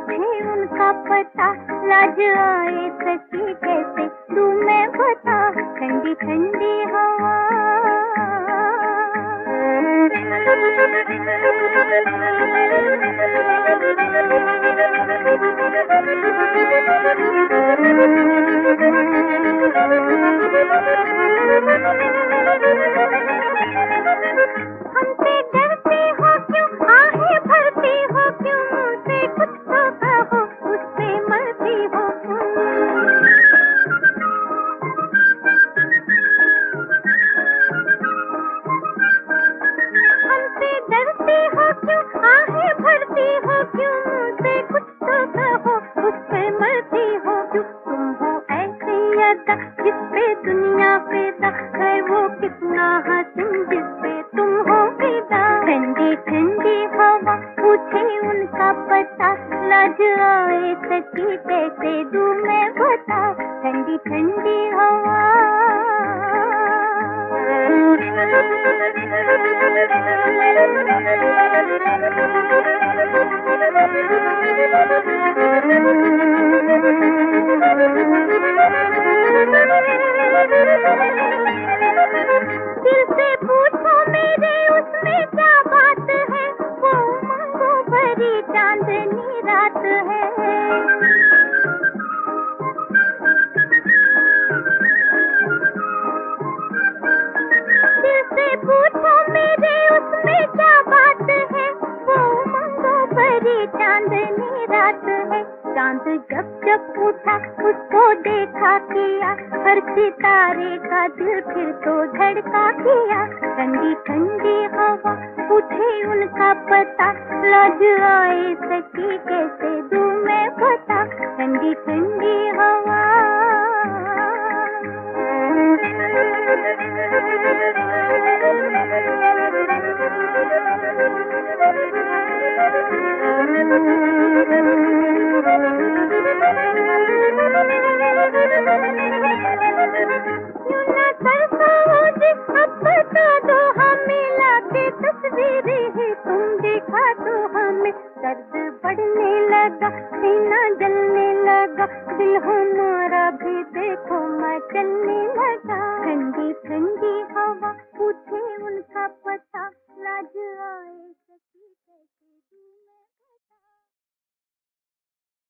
पूछे उनका पता, लाज आए सकी कैसे तू मैं बता। ठंडी ठंडी हवा हमसे डरती हो क्यों, आहें भरती हो क्यों, मुझसे कुछ तो कहो, उससे मरती हो क्यों। हमसे डरती हो क्यों, आहें भरती हो क्यों, मुझसे कुछ तो कहो, उससे मरती हो क्यों। तुम हो ऐसी अदा जिसपे दुनिया फिदा है, वो कितना हसीन जिसपे तुम हो फिदा। ठंडी ठंडी हवा पूछे उनका पता, लाज आए सकी कैसे दूं मैं बता। ठंडी ठंडी हवा दिल से पूछो मेरे उसमें क्या बात है, वो उमंगों भरी चांदनी रात है। दिल से पूछो मेरे उसमें क्या बात है, वो उमंगों भरी चांदनी रात है। चांद जब जब उठा उसको देखा किया, हर सितारे का दिल फिर तो धड़का किया। ठंडी ठंडी हवा पूछे उनका पता, लाज आए सकी कैसे दूं मैं बता। ठंडी ठंडी हवा अब बता दो हमें, लाके तस्वीरें ही तुम दिखा दो हमें। दर्द बढ़ने लगा, सीना जलने लगा, दिल हमारा भी देखो मचलने लगा। ठंडी ठंडी